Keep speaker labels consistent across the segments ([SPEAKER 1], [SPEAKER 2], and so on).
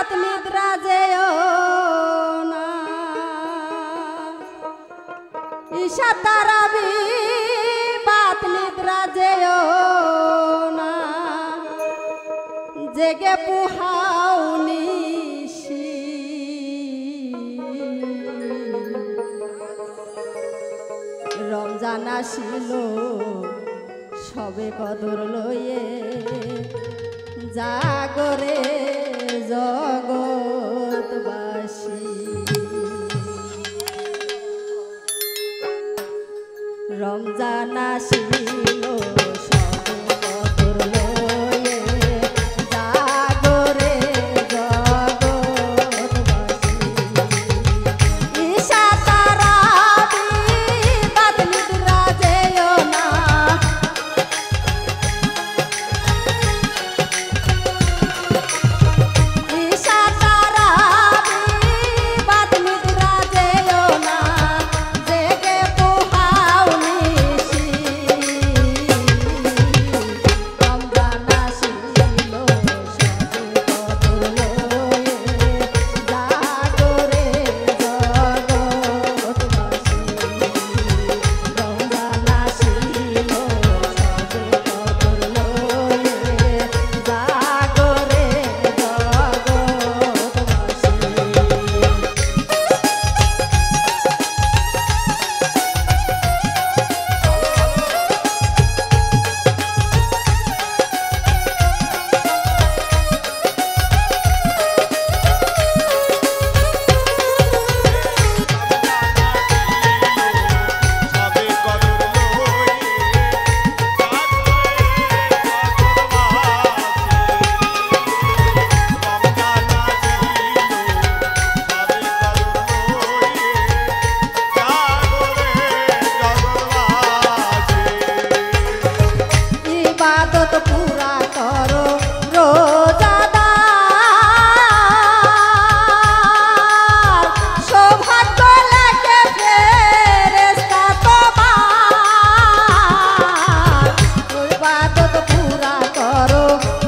[SPEAKER 1] বাত নিদ্রা যেও না ঈশা তারাবি বাত নিদ্রা যেও না জেগে পুহাও নিশি রমজান আসিল সবে কদর লয়ে জাগরে জগৎবাসী রমজান আসিল সবে কদর লয়ে জাগরে জগৎবাসী ঈশা তারাবি বাত নিদ্রা যেও না ঈশা তারাবি বাত নিদ্রা যেও না জেগে পোহাও নিশি রমজান আসিল সবে কদর লয়ে জাগরে জগৎবাসী রমজান আসিল সবে কদর লয়ে জাগরে জগৎবাসী ইবাদত পুরা করো রোজাদার সৌভাগ্য লেখে ফেরেশতা তোমার ইবাদত পুরা করো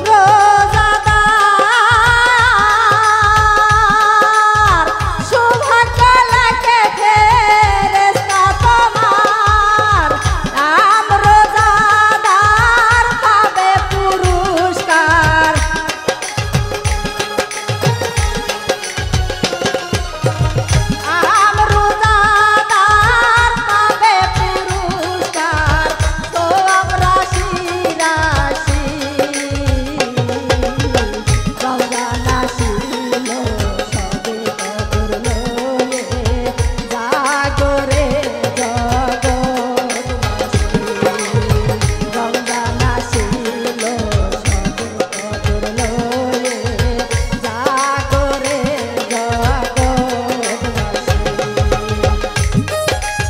[SPEAKER 1] রোজাদার সৌভাগ্য লেখে ফেরেশতা তোমার নাম রোজাদার পাবে পুরস্কার আম রোজাদার পাবে পুরস্কার সওয়াব রাশি রাশি রমজান আসিল সবে কদর লয়ে জাগরে জগৎবাসী রমজান আসিল সবে কদর লয়ে জাগরে জগৎবাসী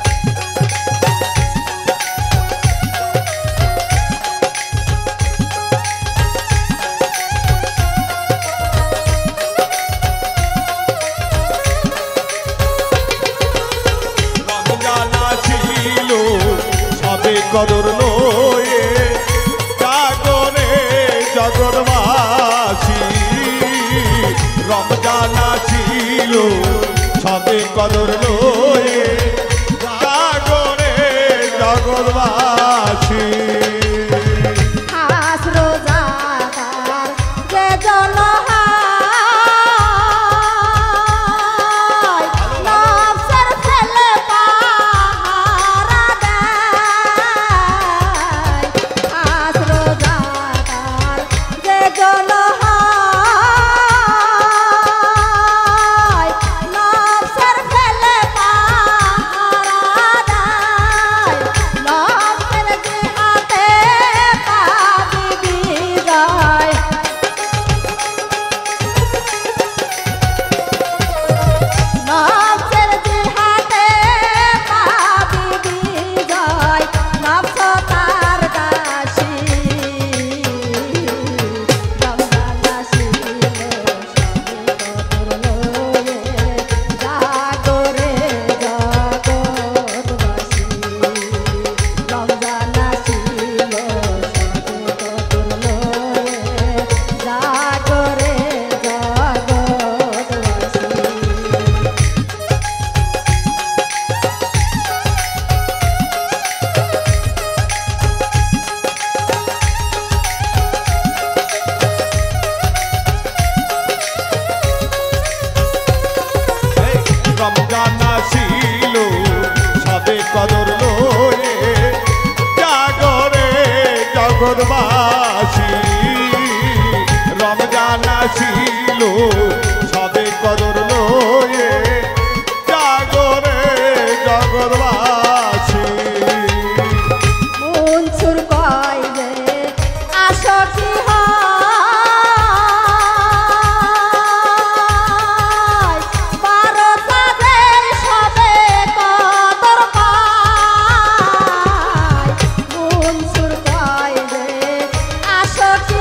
[SPEAKER 2] রমজান আসিল সবে কদর লয়ে জাগরে জগৎবাসী রমজান আসিল সবে কদর লয়ে জাগরে জগৎবাসী
[SPEAKER 1] খাস রোজাদার যে জন হয় নফসের ফেলে পাহারা দেয় খাস রোজাদার যে জন হয় নফসের ফেলে
[SPEAKER 2] আসিল সবে কদর লয়ে জাগরে জগৎবাসী
[SPEAKER 1] মনসুর কয় যে আসো কি হয় বারো তাদের সবে কদর পায় মনসুর কয় যে আসো কি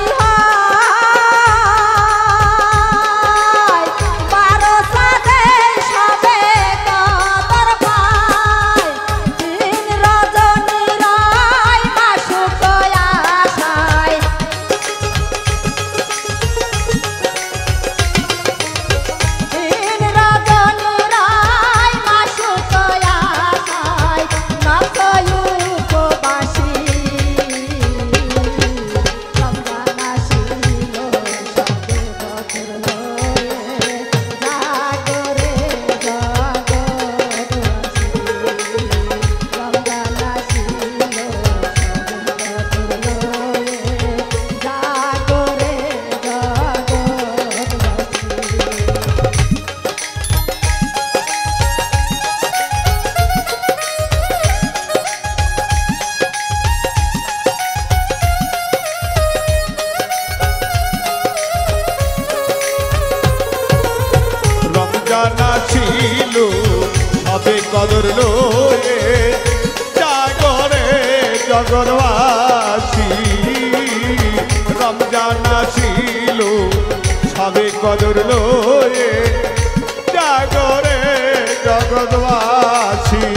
[SPEAKER 1] হয় বারো তাদের সবে কদর পায় দিন রজনী রায় মাসুক আশায় দিন রজনী রায় মাসুক আশায় নাথই উপবাসী রমজান আসিল সবে কদর লয়ে জাগরে জগৎবাসী রমজান আসিল সবে কদর লয়ে জাগরে জগৎবাসী
[SPEAKER 2] রমজান আসিল সবে কদর লয়ে জাগরে জগৎবাসী রমজান আসিল সবে কদর লয়ে জাগরে জগৎবাসী